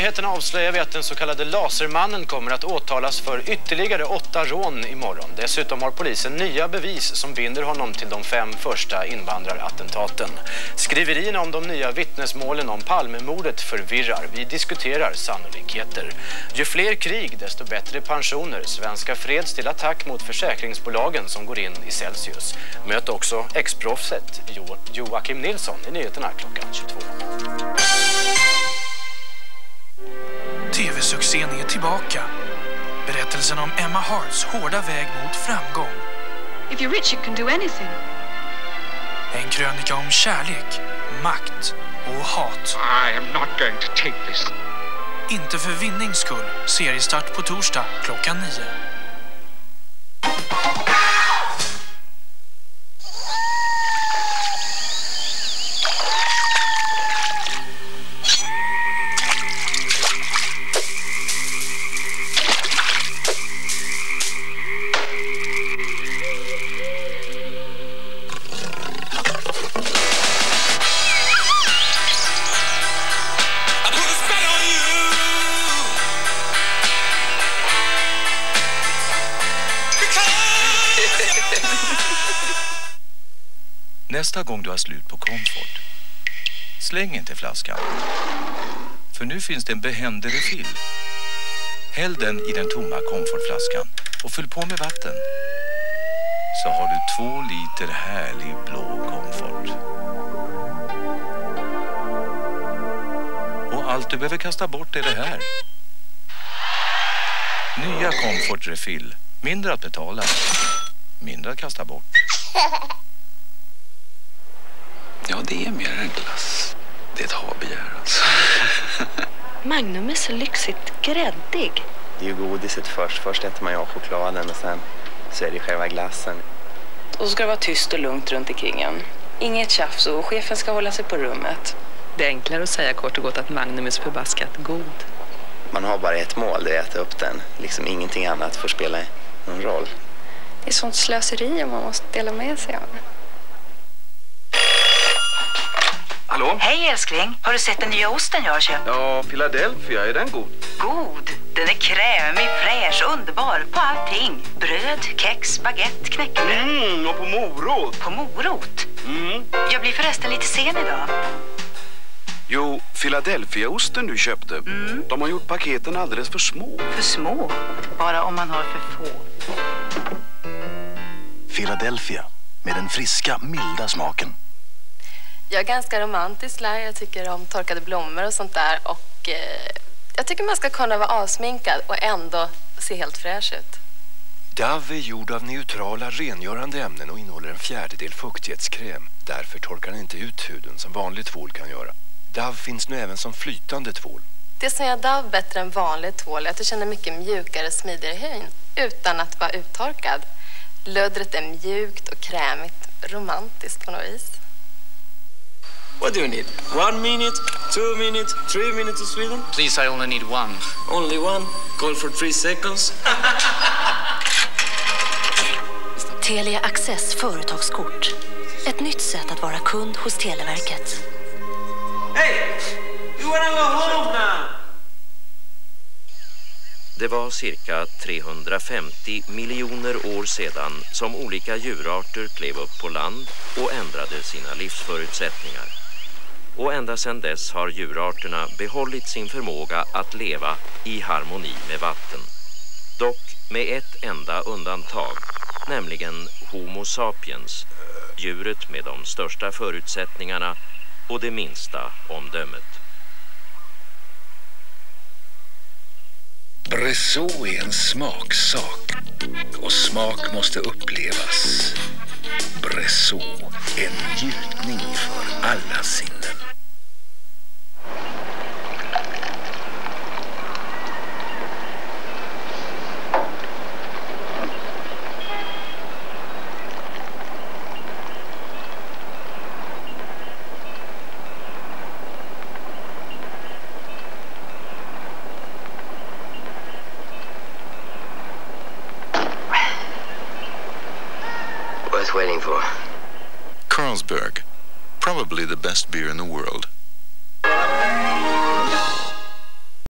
nyheterna avslöjar vi att den så kallade lasermannen kommer att åtalas för ytterligare 8 rån imorgon. Dessutom har polisen nya bevis som binder honom till de 5 första invandrarattentaten. Skriverierna om de nya vittnesmålen om Palmemordet förvirrar. Vi diskuterar sannolikheter. Ju fler krig, desto bättre pensioner. Svenska Freds till attack mot försäkringsbolagen som går in i Celsius. Möt också ex-proffset Joakim Nilsson i nyheterna klockan 22. TV-succén är tillbaka. Berättelsen om Emma Harts hårda väg mot framgång. If you're rich, you can do anything. En krönika om kärlek, makt och hat. I am not going to take this. Inte för vinnings skull. Seriestart på torsdag klockan 9. Nästa gång du har slut på Comfort, släng inte flaskan. För nu finns det en behändig refill. Häll den i den tomma Comfortflaskan och fyll på med vatten. Så har du 2 liter härlig blå Comfort. Och allt du behöver kasta bort är det här. Nya Comfort refill. Mindre att betala. Mindre att kasta bort. Ja, det är mer än glass. Det är ett ha-begär alltså. Magnum är så lyxigt gräddig. Det är ju godiset först. Först äter man ju chokladen och sen så är det själva glassen. Och så ska det vara tyst och lugnt runt omkring en. Inget tjafs och chefen ska hålla sig på rummet. Det är enklare att säga kort och gott att Magnum är så förbaskat god. Man har bara ett mål, det är att äta upp den. Liksom ingenting annat får spela någon roll. Det är sånt slöseri om man måste dela med sig av. Hallå? Hej älskling, har du sett den nya osten jag har köpt? Ja, Philadelphia, är den god? God, den är krämig, fräsch, underbar på allting. Bröd, kex, baguette, knäckebröd. Och på morot. På morot? Jag blir förresten lite sen idag. Jo, Philadelphia-osten du köpte. De har gjort paketen alldeles för små. För små? Bara om man har för få. Philadelphia, med den friska, milda smaken. Jag är ganska romantisk där. Jag tycker om torkade blommor och sånt där. Och jag tycker man ska kunna vara avsminkad och ändå se helt fräsch ut. Dove är gjord av neutrala rengörande ämnen och innehåller en 1/4 fuktighetskräm. Därför torkar den inte ut huden som vanlig tvål kan göra. Dove finns nu även som flytande tvål. Det som gör Dove bättre än vanlig tvål är att du känner mycket mjukare och smidigare i hyn utan att vara uttorkad. Löddret är mjukt och krämigt, romantiskt på något vis. What do you need? 1 minute, 2 minutes, 3 minutes to Sweden? Please, I only need 1. Only 1? Call for 3 seconds? Telia Access företagskort. Ett nytt sätt att vara kund hos Televerket. Hey! You wanna go home now? Det var cirka 350 miljoner år sedan som olika djurarter klev upp på land och ändrade sina livsförutsättningar. Och ända sedan dess har djurarterna behållit sin förmåga att leva i harmoni med vatten. Dock med ett enda undantag, nämligen Homo sapiens, djuret med de största förutsättningarna och det minsta omdömet. Bressot är en smaksak och smak måste upplevas. Bressot, en njutning för alla sinnen. Waiting for? Carlsberg, probably the best beer in the world.